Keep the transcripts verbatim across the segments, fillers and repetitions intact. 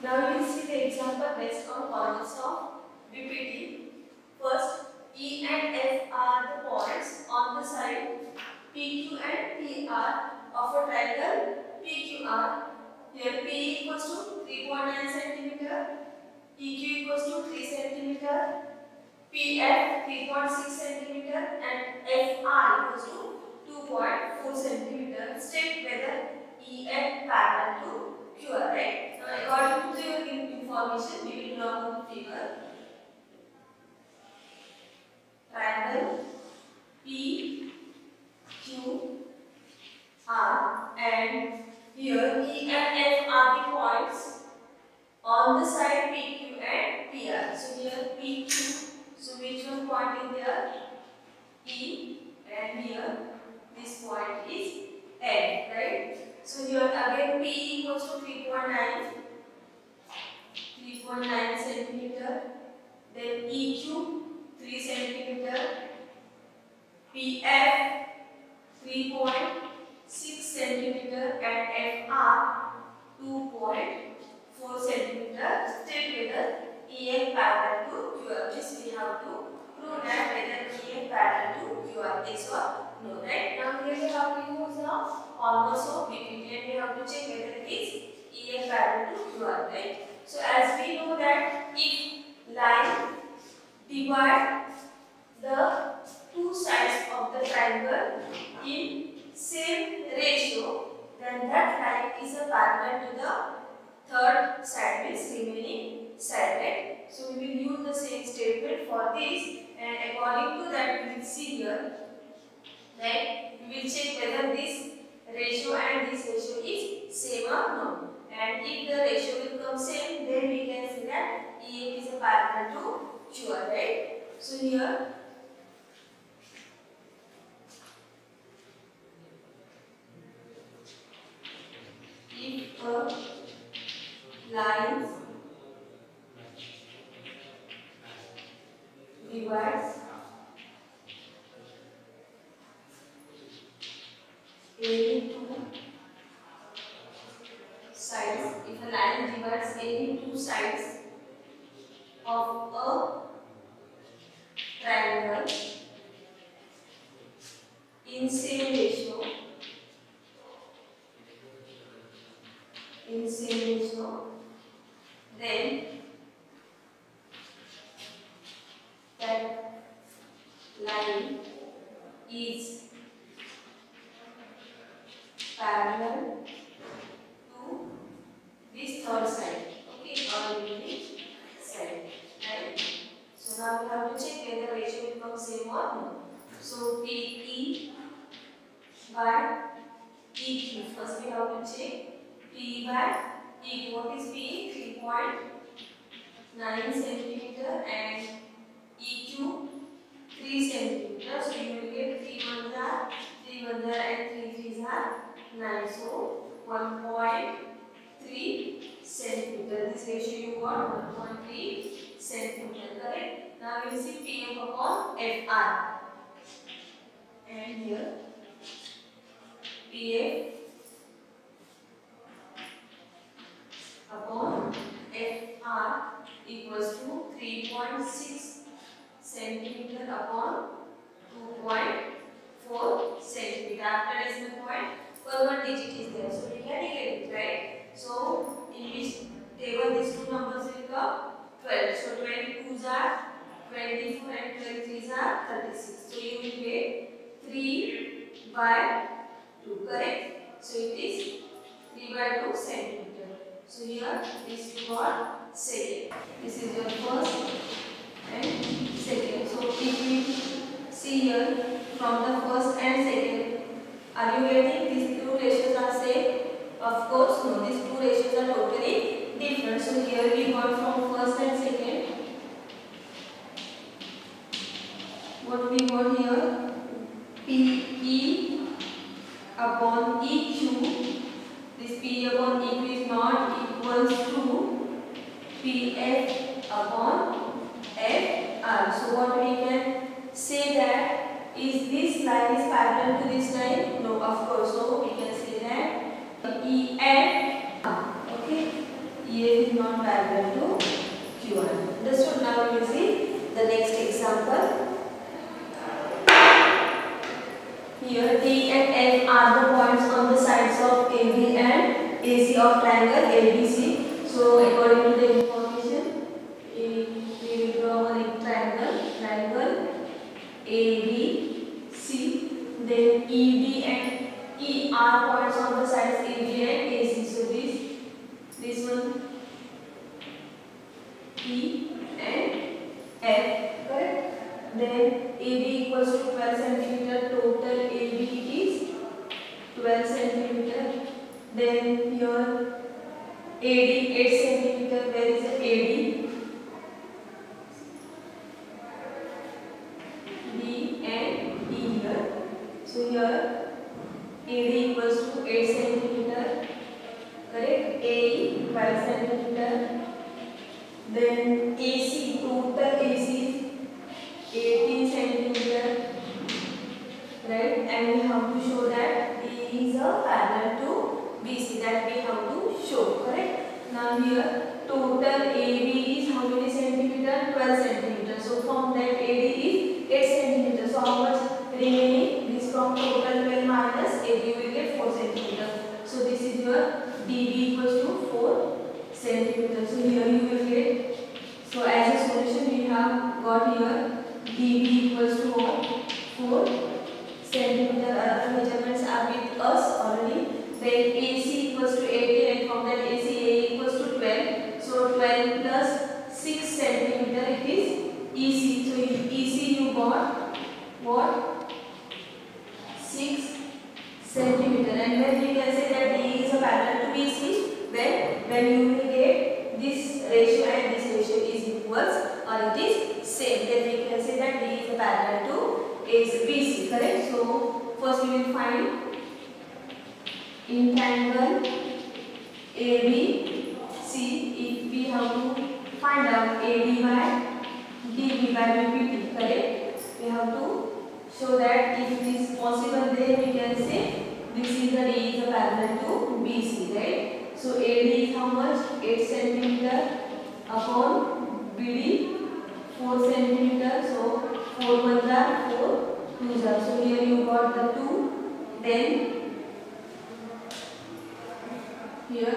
Now we will see the example based on corners of B P T. First, E and F are the points on the side P Q and P R of a triangle P Q R. Here P equals to three point nine centimeter, P Q equals to three centimeter, P F three point six centimeter, and F R equals to two point four centimeter. State whether E F parallel to Q R, right? Now, according to your information, we will draw the figure. Triangle P Q R, and here E and F are the points on the side P Q and P R. So here P Q, so which one point is there? E, and here this point is F, right? So here again P equals to three point nine, three point nine centimeter, then E Q three centimeter, P F three point six centimeter, and F R two point four centimeter. State whether E F parallel to Q R. This we have to prove that whether E F parallel to Q R, yes or no, right? Now here we have to use the corners of B P T and we have to check whether it is E F parallel to Q R, right? So as we know that if line divide the two sides of the triangle in same ratio, then that line is a parallel to the third side, means remaining side, right? So we will use the same statement for this, and according to that we will see here that we will check whether this ratio and this ratio is same or no. And if the ratio will come same, then we can say that E F is a parallel to Q R, right? So here if a line divides any two sides, if a line divides any two sides of a triangle in same ratio, in same ratio, then that line is parallel to this third side, okay, or remaining side, right? So now we have to check whether ratio will come same or no. So P E by E Q. First we have to check P by E Q. What is P? three point nine centimeter and E Q three centimeter. So you will get three ones are three ones are and three threes are nine. So one point three centimeter. This ratio you got one point three centimeter, correct? Now we will see P F upon F R. And here P F upon F R equals to three point six centimeter upon two point four centimeter. After decimal point, one one digit is there, so we can negate it, right? So in which table these two numbers will come? twelve. So twenty-twos are twenty-four and twenty-threes are thirty-six. So you will get three by two, correct? So it is three by two centimeter. So here this you got second. This is your first and second. So if we see here from the first and second, are you getting these two ratios are same? Of course no, these two ratios are totally different. So here we got from first and second. What we got here? P E upon E Q. This P upon E Q is not equals to P F upon F R. So what we can say that is this line is parallel to this line? No, of course. So we can say that E F, okay, E F is not not parallel to Q R. Understood? Now we will see the next example. Here D and F are the points on the sides of A B and A C of triangle A B C. So according to the information, we will draw one triangle, triangle A B C. Then E D and E are points on the sides A B and A C. So this this one E and F, correct? Then A B equals to twelve centimeter. Total A B is twelve centimeter. Then here A D eight centimeter. Where is the A D? D and E here. So here A D equals to eight centimeter. Correct? A E twelve centimeter. Then A C, total A C is eighteen centimeter. Right? And we have to show that D is a parallel to B C. That we have to show. Correct? Now here total A B is how many centimeter? twelve centimeter. So from that A D is eight centimeter. So how much remaining? This from total twelve minus A B will get four centimeter. So this is your D B equals to four centimeter. So here you will get. So as a solution we have got here D B equals to what? four centimeter. Other measurements are with us already. Then A C equals to eighteen, and from that A C A equals to twelve. So twelve plus six centimeter it is E C. So in E C you got what? six centimeter. And when we can say that D is a parallel to B C, then when you will get this ratio and this ratio is equals or it is same, then we can say that D is a parallel to A C B C. Correct? So first we will find in triangle A B C. If we have to find out A D by D B by B P T, correct? We have to show that if it is possible, then we can say this is the D is a parallel to B C, right? So A D is how much? eight centimeter upon B D four centimeter. So four ones are four, twos are. So here you got the two. Then here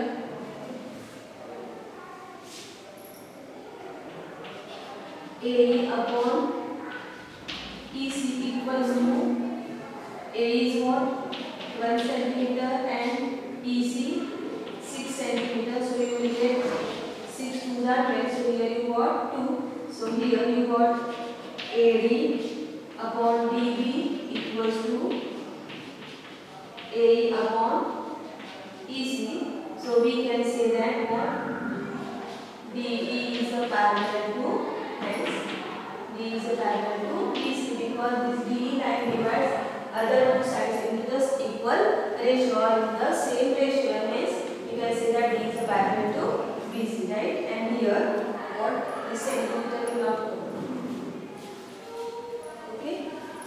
A upon E C equals to A is what? twelve centimeter and E C six centimeter. So you will get six twos are twelve. So here you got two. So here you got A D upon D B equals to A upon E C. So we can say that what? D E is a parallel to hence D is a parallel to B C, because this D line divides other two sides into the equal ratio or in the same ratio. Hence we can say that D is a parallel to B C, right? And here what? The centimeter will not go. Okay?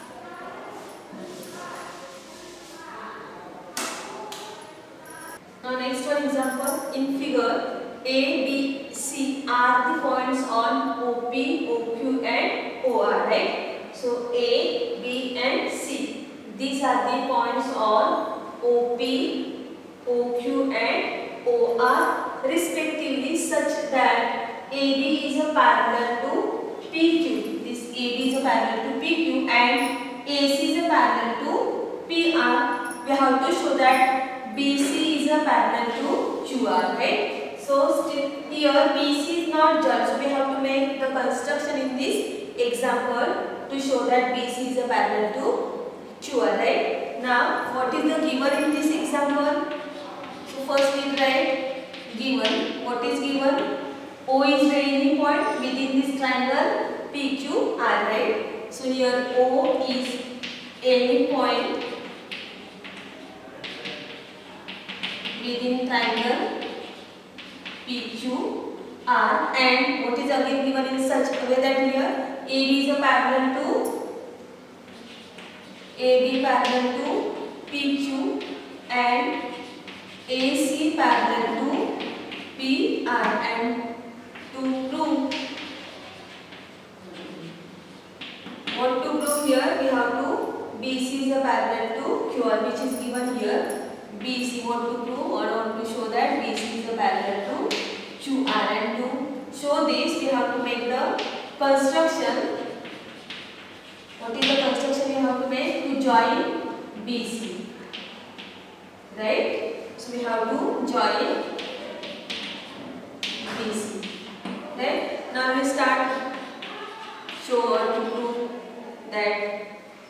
Now next one example. In figure A, B, C are the points on O P, O Q and O R, right? So A, B and C. These are the points on O P, O Q and O R respectively, such that A B is a parallel to P Q. This A B is a parallel to P Q and A C is a parallel to P R. We have to show that B C is a parallel to Q R, right? So still here B C is not joined. So we have to make the construction in this example to show that B C is a parallel to Q R, right? Now what is the given in this example? So first we write given. What is given? O is any point within this triangle P Q R, right? So here O is any point within triangle P Q R, and what is again given in such a way that here A B is a parallel to A B parallel to P Q and A C parallel to P R, and to prove what to prove here, we have to B C is a parallel to Q R, which is given here. B C, what to prove or want to show that B C is a parallel to Q R, and to show this we have to make the construction. What is the construction we have to make? To join B C, right? So we have to join B C, right? Now we start show or to prove that.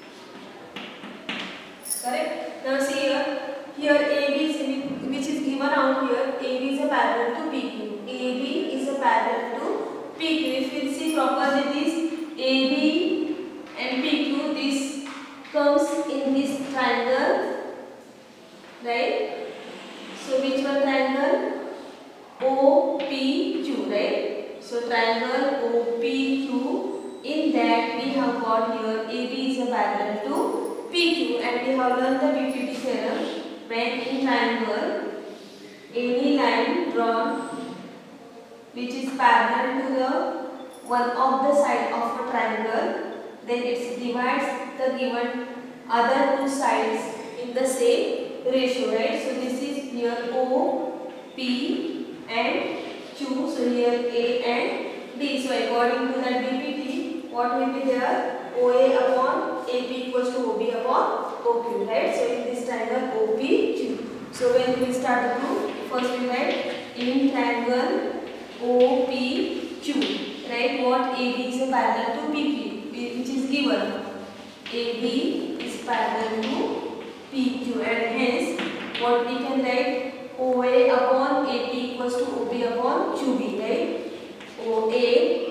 Correct? Now see here. Here A B is, which is given out here, A B is a parallel to P Q. A B is a parallel to P Q. If you see properly this A B and P Q, this comes in this triangle, right? So which one triangle? O P Q, right? So triangle O P Q. In that we have got here A B is a parallel to P Q, and we have learned the B P T theorem. When in triangle any line drawn which is parallel to the one of the side of a triangle, then it divides the given other two sides in the same ratio, right? So this is here O, P and Q. So here A and D. So according to that B P T, what will be there? O A upon A P equals to O B upon O Q, right? So in this triangle O P Q. So when we start the proof, first we write in triangle O P Q, right? What? A B is a parallel to P Q, which is given. A B is parallel to P Q, and hence what we can write? O A upon A P equals to O B upon Q B, right? O A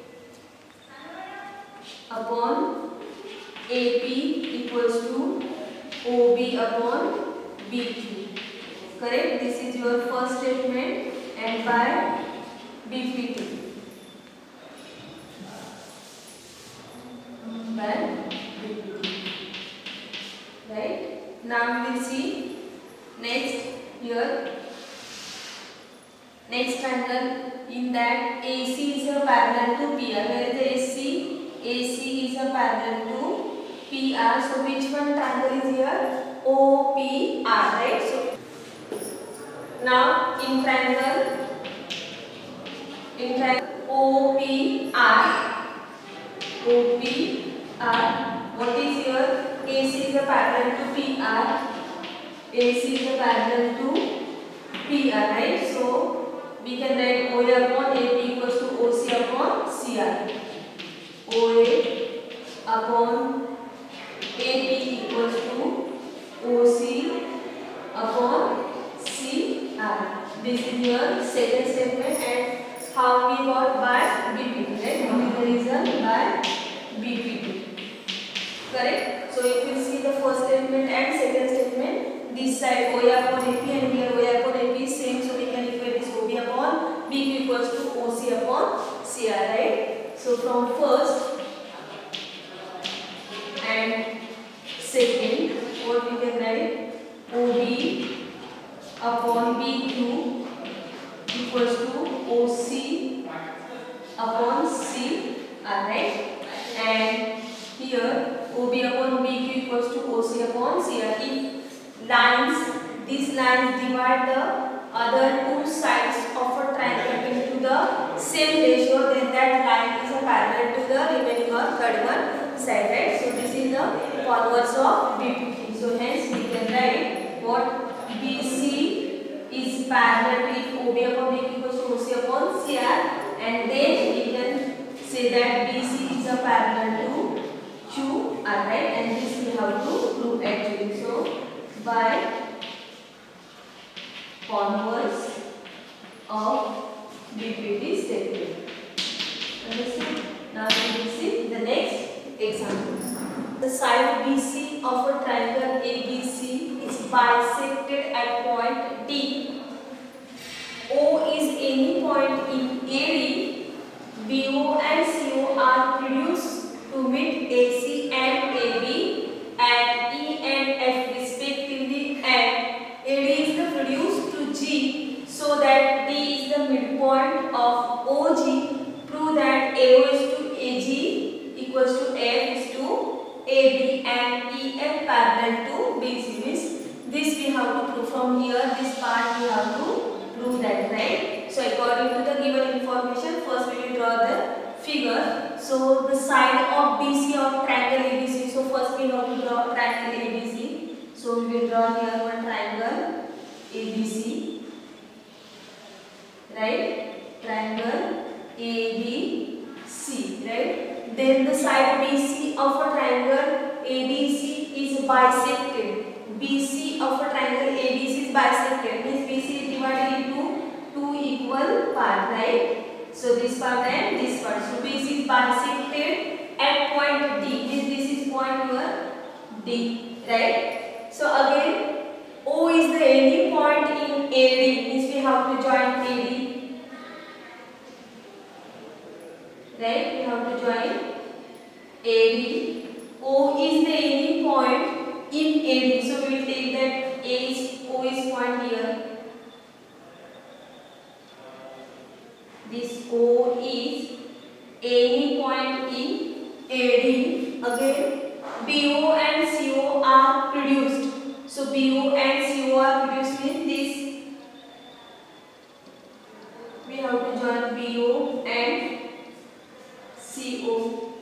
upon A P equals to O B upon B Q. Correct? This is your first statement, and by B P T. By B P T. Right? Now we will see next here. Next triangle, in that A C is a parallel to P R. Where is the A C? A C is a parallel to P R. So which one triangle is here? O P R, right? So now in triangle, in triangle O P R, O P R, what is here? A C is a parallel to P R. A C is a parallel to P R, right? So we can write O A upon A P equals to O C upon C R. O A upon A P equals to O C upon C R. This is your second statement, and how we got by B P T, right? What is the reason? By B P T. Correct? So if you see the first statement and second statement, this side O A upon A P and here O A upon A P is same, so we can equate this O B upon B Q equals to O C upon C R, right? So from first and second, what we can write? O B upon B Q equals to O C upon C R, right? And here O B upon B Q equals to O C upon C R. If lines, these lines divide the other two sides of a triangle into the same ratio, then that line is a parallel to the remaining or third one side, right? So this is the converse of B P T. So hence we can write what? B C is parallel to, if O B upon B Q equals to O C upon C R, and then we can say that B C is a parallel to Q R, right? And this we have to prove actually. So by converse of B P T statement. Understand? Now we will see the next example. The side B C of a triangle A B C is bisected at point D. O is any point in A D. B O and C O are produced to meet A C and A B at E and F respectively, and A D is the produced to G, so that D is the midpoint B C. Means this we have to prove from here. This part we have to prove that, right? So according to the given information, first we will draw the figure. So the side of B C of triangle A B C. So first we have to draw triangle A B C. So we will draw here one triangle A B C, right? Triangle A B C, right? Then the side B C of a triangle A B C is bisected. B C of a triangle A B C is bisected. Means B C is divided into two equal parts, right? So this part and this part. So B C is bisected at point D. Means this is point here D, right? So again, O is the ending point in A D. Means we have to join A D, right? We have to join A D. O is the ending point in A D. So we will take that A is O is point here. This O is any point in A D. Again, B O and C O are produced. So B O and C O are produced with this. We have to join B O and C O,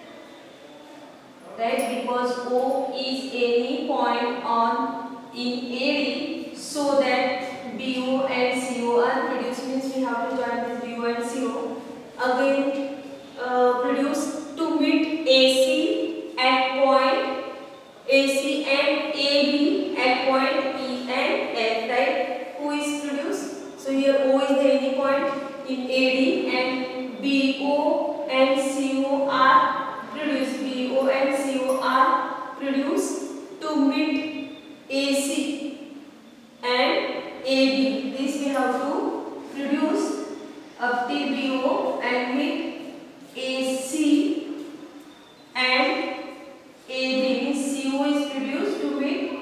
right? Because O is any point on in A D, so that B O and C O are produced. Means we have to join this B O and C O. Again, uh, produce to meet A C at point A C and A B at point E and F, right? Who is produced? So here O is the any point in A D and B O and C O are produced. B O and C O are produced to meet A C and A B. This we have to produce up till B O and meet A C and A B. Means C O is produced to meet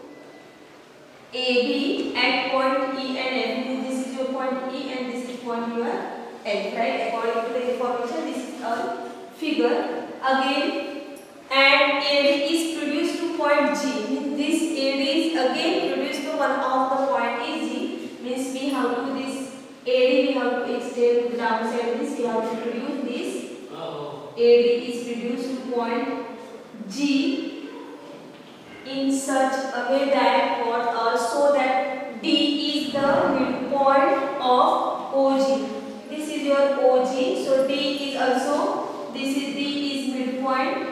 A B at point E and F. This is your point E and this is point your F, right? According to the information, this is our figure. Again, and A D is produced to point G. This A D is again produced to one of the point is G. Means we have to this A D we have to extend to the downside. This we have to produce this. A D is produced to point G in such a way that what uh, so that D is the midpoint of O G. This is your O G. So D is also, this is D is midpoint,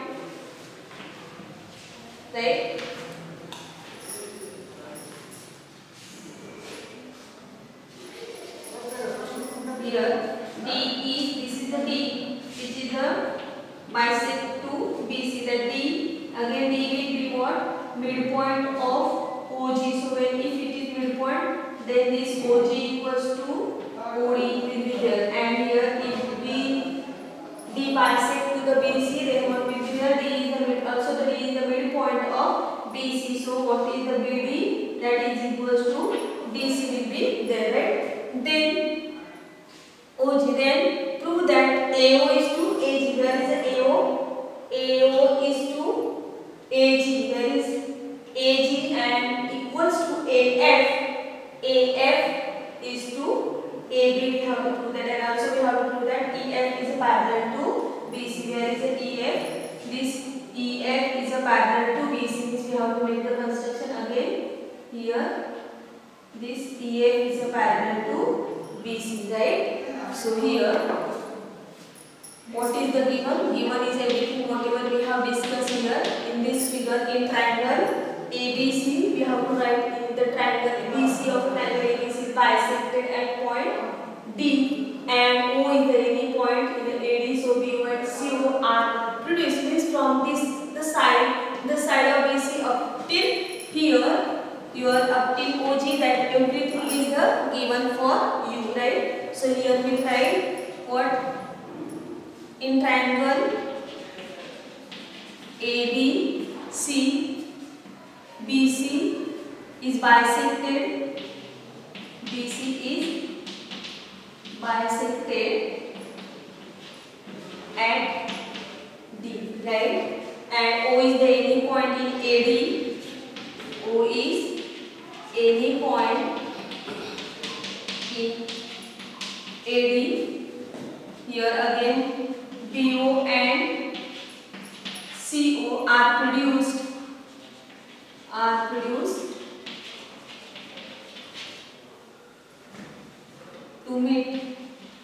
right? Here D is, this is the D which is the bisect to B C. The D, again D will be what? Midpoint of O G. So when if it is midpoint, then this O G equals to O D will be there. And here if we D bisect to the B C, then what will be there? D is the mid, also the D is the midpoint of B C. So what is the B D? That is equals to D C will be there, right? Then O G, then prove that A O is to A G. Where is the A O? A O is to A G. Where is A G and equals to A F. A F is to A B. We have to prove that, and also we have to prove that E F is parallel to B C. Where is the E F? This E F is a parallel to B C. Means we have to make the construction again. Here, this E F is a parallel to B C, right? So here, what is the given? Given is everything whatever we have discussed here in this figure. In triangle A B C, we have to write in the triangle B C of triangle A B C bisected at point D, and O is the any point in the A D. So B O and C O are produced. Means from this the side, the side of B C up till here, your up till O G, that everything is the given for you, right? So here we write what? In triangle A B C, B C is bisected, B C is bisected at D, right? And O is the any point in A D, are produced to meet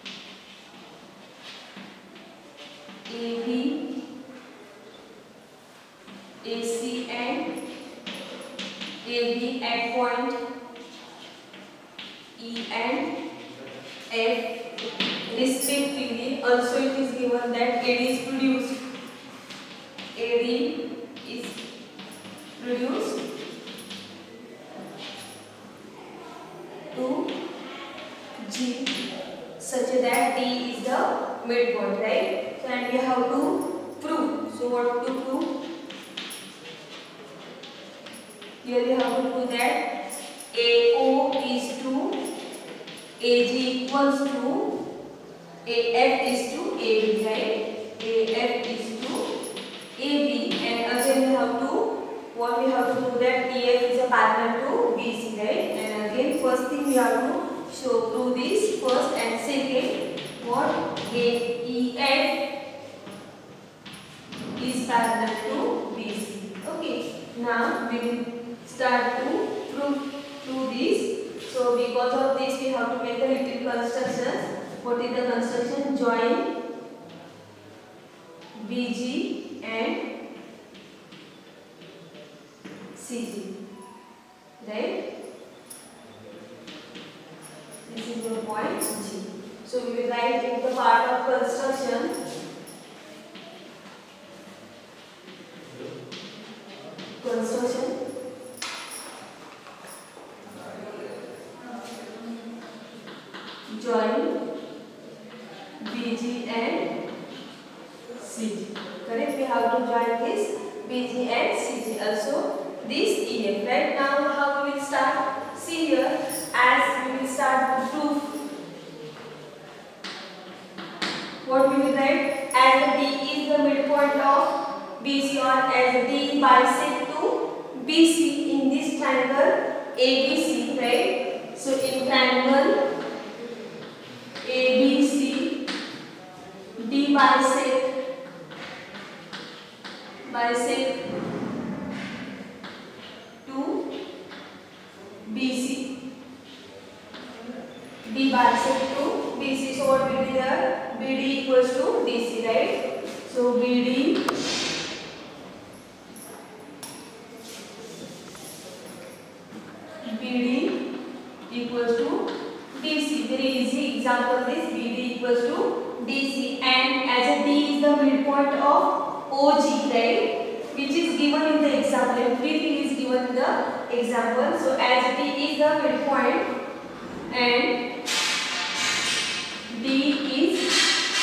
A B, A C and A B at point E and F respectively. Also it is given that A D is produced. A D is produced to G such that D is the midpoint, right? So and we have to prove. So what to prove? Here we have to prove that A O is to A G equals to A F is to A B, right? A F is to A B, and again we have to what we have to prove that E F is a parallel to B C, right? And again first thing we have to show prove this first, and second what A E F is parallel to B C. Okay, now we will start to prove prove this. So because of this we have to make the little constructions. What is the construction? Join B G and C G, right? This is your point G. So we will write in the part of construction construction join B G and C G. Correct? We have to join this B G and C G. Also this E F. Right now, how we will start? See here, as we will start to prove. What we will write? As D is the midpoint of B C, or as D bisect to B C in this triangle A B C, right? So in triangle A B C, D bisect bisect to B C, D bisect to B C. So what will be there? B D equals to D C, right? So B D B D equals to D C. Very easy example this. B D equals to D C, and as a D is the midpoint of O G, right? Which is given in the example. Everything is given in the example. So as D is the midpoint and D is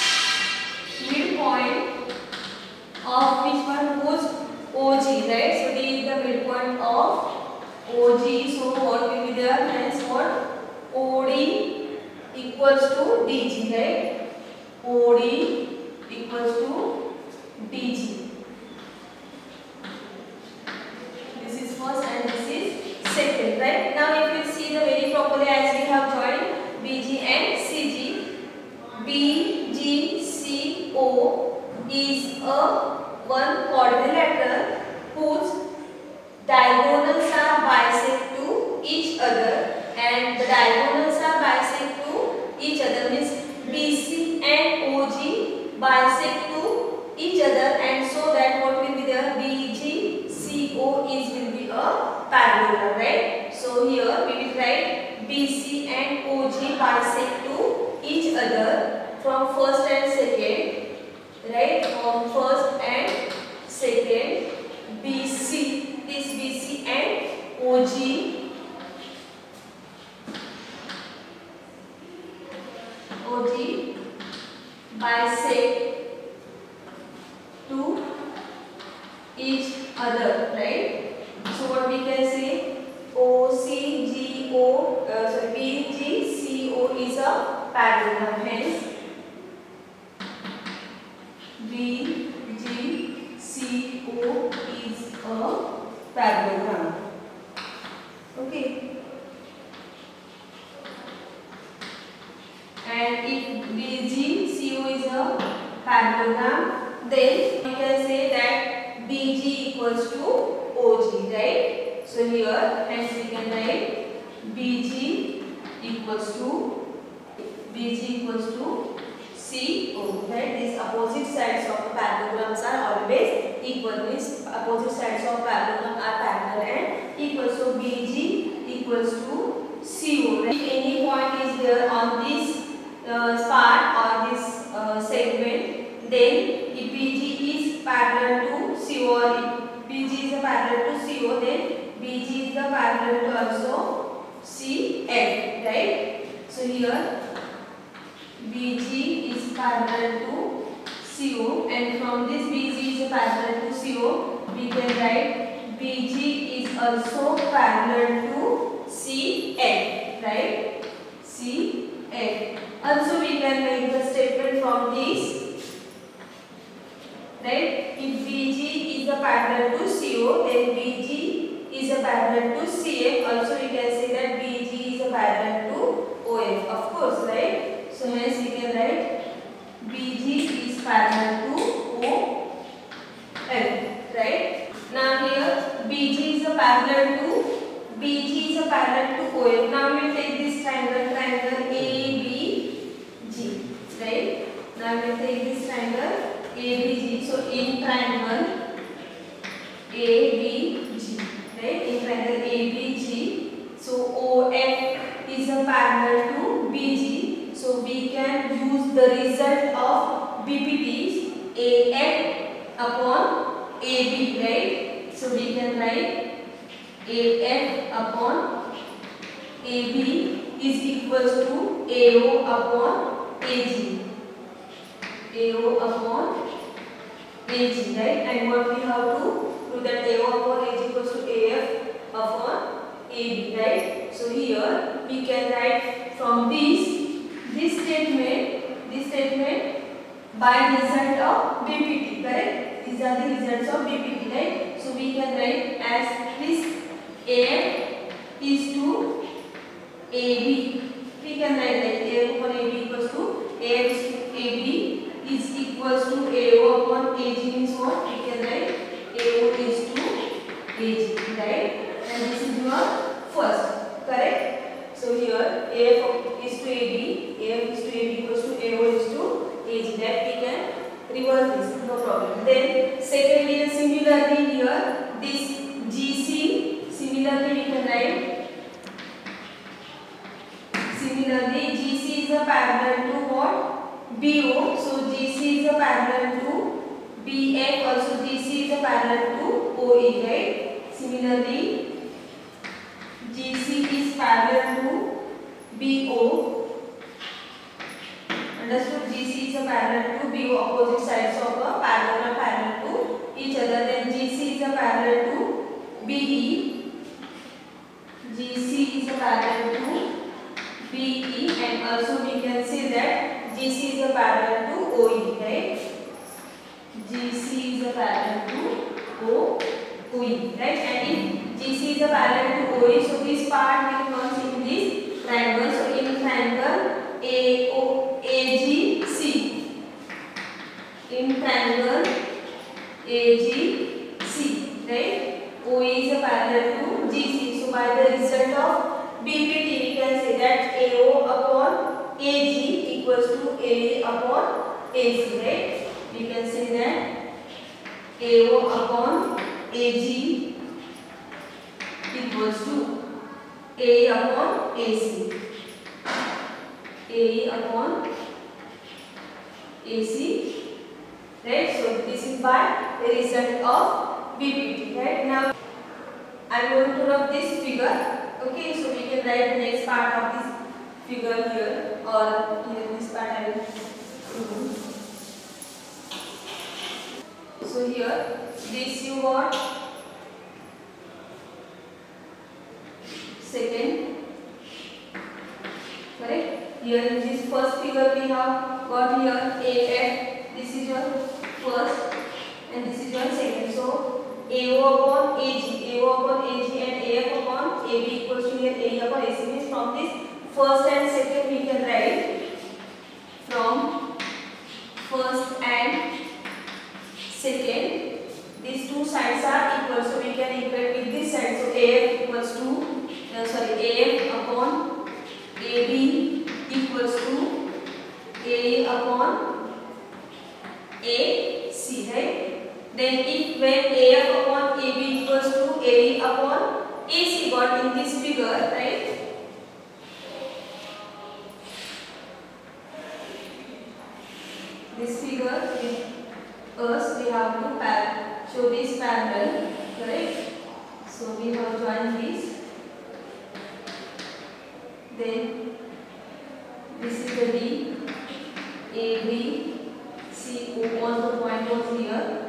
midpoint of which one? Whose? O G, right? So D is the midpoint of O G. So what will be there? Hence what? O D equals to D G, right? O D equals to D G. This is first and this is second, right? Now if you see the very properly, as we have joined B G and C G, B G C O is a one quadrilateral whose diagonals are bisect to each other, and the diagonals are bisect to each other means B C and O G bisect to each other, and so that what will be there? B G C O is will be a parallelogram, right? So here we will write B C and O G bisect to each other from first and second, right? From first and second, B C, this B C and O G, O G bisect to each other, right? So what we can say? O C G O, uh, sorry, B G C O is a parallelogram. Hence B G C O is a parallelogram. Okay. And if B G C O is a parallelogram, then we can say that B G equals to O G, right? So here hence we can write B G equals to B G equals to C O. Right? These opposite sides of the parallelograms are always equal. Means opposite sides of parallelogram are parallel and equal. So B G equals to C O. Right? If any point is there on this uh, part or this uh, segment, then if B G is parallel to C O, or if B G is a parallel to C O, then B G is the parallel to also C F. Right? So here B G is parallel to C O, and from this B G is parallel to C O, we can write B G is also parallel to C F. Right? C F. Also we can make the statement from this. Right? If B G is a parallel to C O, then B G is a parallel to C F. Also we can say that B G is a parallel to O F. Of course, right? So hence we can write B G is parallel to O F. Right? Now here B G is a parallel to B G is a parallel to O F. Now we will take this triangle, triangle A B G. Right? Now we will take this triangle A B G. So in triangle A B G. Right? In triangle A B G. So O F is a parallel to B G. So we can use the result of B P Ts A F upon A B, right? So we can write A F upon A B is equals to A O upon A G. A O upon A G, right? And what we have to do, that A O upon A G equals to A F upon A B, right? So here we can write from this this statement, this statement by result of B P T, correct? These are the results of B P T, right? So we can write as this A F is to A B. We can write that A F upon A B equals to A F is to A B is equals to A O upon A G means what? We can write A O is to A G, right? And this is your first, correct? So here A F is to A B, A F is to A B equals to A O is to A G. That we can reverse this, no problem. Then secondly, similarly here this G C, similarly we can write, similarly G C is a parallel to what? B O. So G C is a parallel to B F, also G C is a parallel to O E, right? Similarly G C is parallel to B O. Understood? G C is a parallel to B O, opposite sides of a parallelogram parallel to each other. Then G C is a parallel to B E. G C is a parallel to B E, and also we can say that G C is a parallel to O E, right? G C is a parallel to O E, right? And if G C is a parallel to O E, so this part will come in this triangle. So in triangle A O A G C, in triangle A G C, right? O E is a parallel to G C. So by the result of B P T, we can say that A O upon A G equals to A upon A C, right? We can say that A O upon A G equals to A upon A C. A upon A C, right? So this is by the result of B P T, right? Now I am going to rub this figure. Okay, so we can write the next part of this figure here, or here this part I will do. So here this you got second, correct? Here in this first figure we have got here A F, this is your first and this is your second. So A O upon A G, A O upon A G and A F upon A B equals to here A upon A C. Means from this first and second we can write, from first and second these two sides are equal, so we can equate with this side. So A F A E upon A C got in this figure, right? This figure with us, we have to par show this parallel, correct? So we have joined this. Then this is the D, A, B, C, O was the point was here.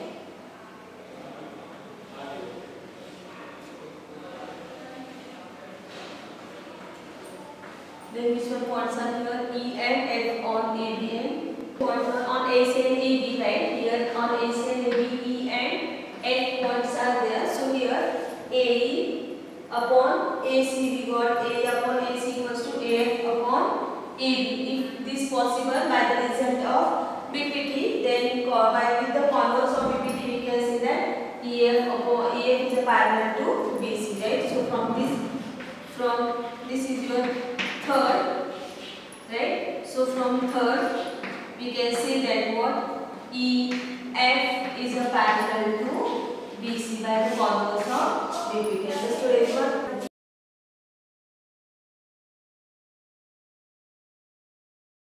Then which one points are here? E and F on A, B and points are on A, C and A, B, right? Here on A, C and A, B, E and F points are there. So here A E upon A C, we got A upon A C equals to A F upon A B. If this possible by the result of B P T, then by with the converse of B P T we can say that E F upon E F is a parallel to B C, right? So from this, from this is your third, right? So from third we can say that what E F is a parallel to B C by the converse of B P T. Understood everyone?